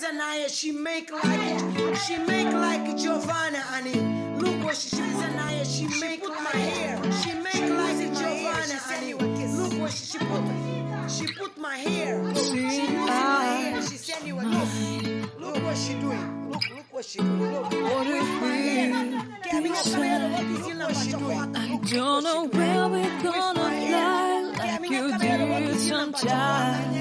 Anaya, she make like Giovanna, honey. Look what she Anaya, she make like my hair. She make like Giovanna, honey. Look what she put my hair. She using my hair. She send you a gift. Look what she doing. Look what she doing. Look with my hair. Look what she doing. I don't know where we're gonna fly like you did sometimes.